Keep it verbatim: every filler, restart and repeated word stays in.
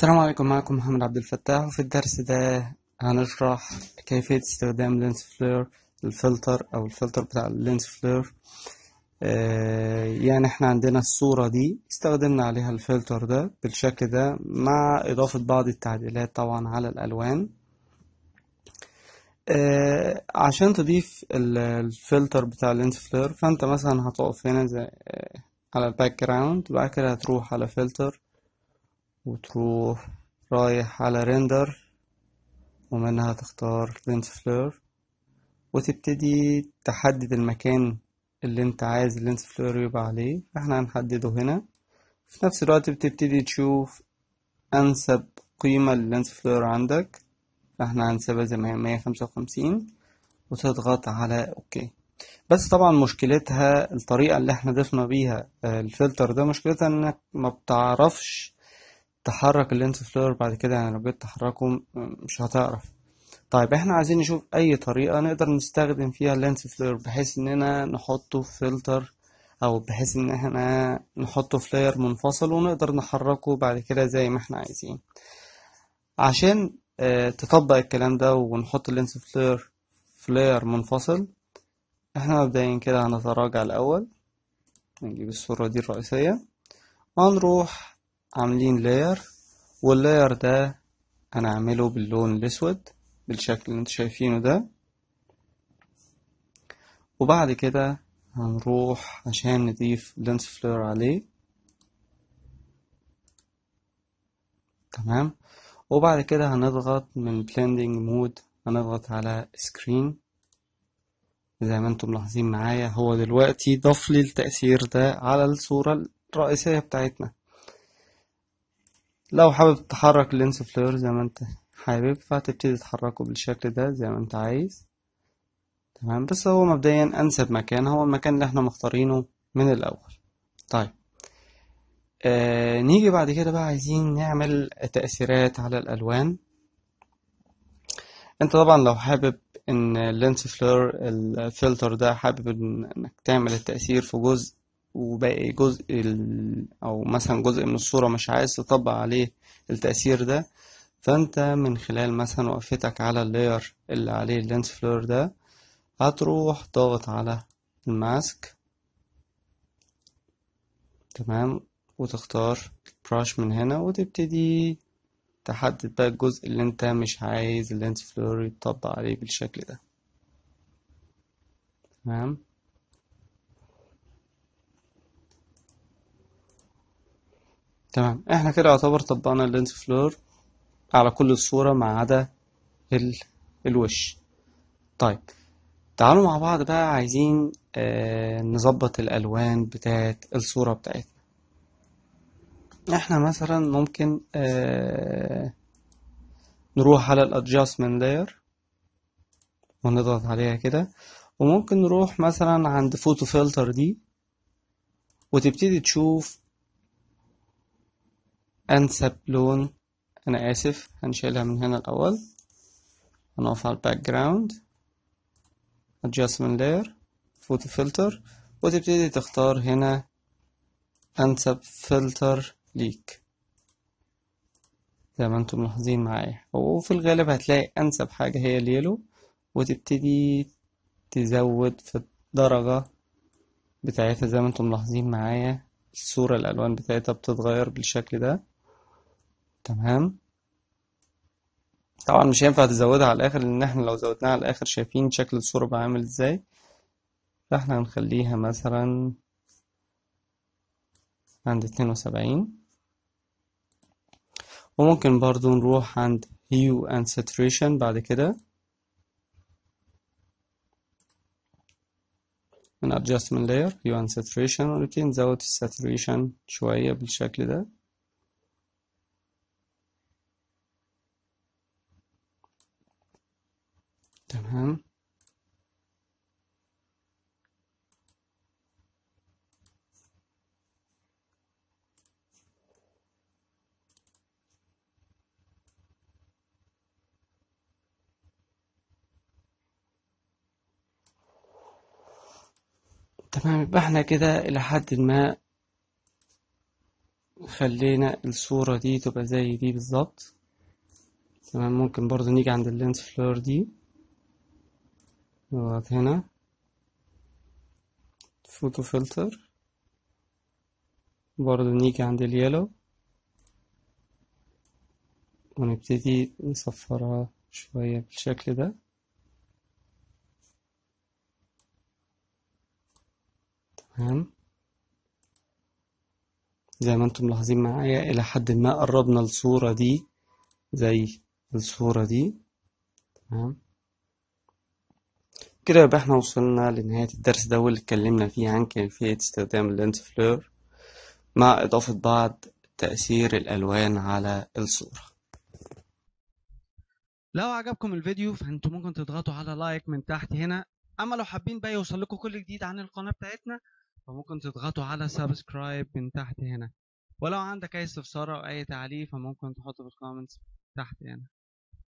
السلام عليكم، معكم محمد عبد الفتاح. وفي الدرس ده هنشرح كيفية استخدام لينس فلير الفلتر أو الفلتر بتاع اللينس فلير. آه يعني احنا عندنا الصورة دي استخدمنا عليها الفلتر ده بالشكل ده مع إضافة بعض التعديلات طبعا على الألوان. آه عشان تضيف ال- الفلتر بتاع اللينس فلير، فانت مثلا هتقف هنا زي آه على الباك جراوند، وبعد كده هتروح على فلتر وتروح رايح على ريندر، ومنها تختار لينس فلير وتبتدي تحدد المكان اللي انت عايز اللينس فلير يبقى عليه. احنا هنحدده هنا. في نفس الوقت بتبتدي تشوف انسب قيمة لللينس فلير عندك. احنا هنسيبها زي ما هي مية خمسة وخمسين وتضغط على اوكي. بس طبعا مشكلتها الطريقة اللي احنا ضفنا بيها آه، الفلتر ده، مشكلتها انك ما بتعرفش تحرك اللينس فلير بعد كده. يعني لو جيت تحركه م- مش هتعرف. طيب احنا عايزين نشوف اي طريقة نقدر نستخدم فيها اللينس فلير بحيث اننا نحطه في فلتر، او بحيث ان احنا نحطه في لاير منفصل ونقدر نحركه بعد كده زي ما احنا عايزين. عشان اه تطبق الكلام ده ونحط اللينس فلير في لاير منفصل، احنا مبدئيا كده هنتراجع الاول، نجيب الصورة دي الرئيسية وهنروح عاملين لاير، واللاير ده هنعمله باللون الاسود بالشكل اللي انتوا شايفينه ده. وبعد كده هنروح عشان نضيف لينس فلير عليه. تمام. وبعد كده هنضغط من blending مود، هنضغط على screen. زي ما انتم ملاحظين معايا، هو دلوقتي ضاف لي التأثير ده على الصورة الرئيسية بتاعتنا. لو حابب تحرك اللينس فلير زي ما انت حابب، فهتبتدي تحركه بالشكل ده زي ما انت عايز. تمام. بس هو مبدئيا انسب مكان هو المكان اللي احنا مختارينه من الاول. طيب، آه نيجي بعد كده بقى عايزين نعمل تأثيرات على الألوان. انت طبعا لو حابب ان اللينس فلير الفلتر ده، حابب إن- انك تعمل التأثير في جزء وباقي جزء ال... او مثلا جزء من الصورة مش عايز تطبق عليه التأثير ده، فانت من خلال مثلا وقفتك على اللاير اللي عليه اللينس فلير ده، هتروح ضاغط على الماسك. تمام. وتختار براش من هنا وتبتدي تحدد بقى الجزء اللي انت مش عايز اللينس فلور يتطبق عليه بالشكل ده. تمام. تمام، احنا كده يعتبر طبقنا اللينس فلور على كل الصورة ما عدا ال... الوش. طيب، تعالوا مع بعض بقى عايزين آه نظبط الألوان بتاعت الصورة بتاعتنا. احنا مثلا ممكن آه نروح على الادجستمنت لاير ونضغط عليها كده، وممكن نروح مثلا عند فوتو فلتر دي وتبتدي تشوف أنسب لون. أنا آسف، هنشيلها من هنا الأول. هنقف على الباك جراوند، adjustment layer، photo filter، وتبتدي تختار هنا أنسب فلتر ليك زي ما انتم ملاحظين معايا. وفي الغالب هتلاقي أنسب حاجة هي اليلو، وتبتدي تزود في الدرجة بتاعتها زي ما انتم ملاحظين معايا. الصورة الألوان بتاعتها بتتغير بالشكل ده. تمام. طبعا مش هينفع تزودها على الآخر، لأن احنا لو زودناها على الآخر شايفين شكل الصورة بقى عامل ازاي. فاحنا هنخليها مثلا عند اتنين وسبعين. وممكن برضو نروح عند Hue and Saturation بعد كده من Adjustment Layer Hue and Saturation، ونبتدي نزود الساتوريشن شوية بالشكل ده. تمام. تمام، يبقى احنا كده إلى حد ما خلينا الصورة دي تبقى زي دي بالظبط. تمام. ممكن برضو نيجي عند اللينس فلور دي، نضغط هنا فوتو فلتر، برضو نيجي عند اليلو ونبتدي نصفرها شوية بالشكل ده. تمام. زي ما انتم ملاحظين معايا إلى حد ما قربنا الصورة دي زي الصورة دي. تمام. كده يبقى احنا وصلنا لنهاية الدرس ده، واللي اتكلمنا فيه عن كيفية استخدام اللينس فلور مع إضافة بعض تأثير الألوان على الصورة. لو عجبكم الفيديو فانتوا ممكن تضغطوا على لايك من تحت هنا، اما لو حابين بقى يوصل لكم كل جديد عن القناة بتاعتنا فممكن تضغطوا على سبسكرايب من تحت هنا. ولو عندك اي استفسار او اي تعليق فممكن تحطه في الكومنتس تحت هنا.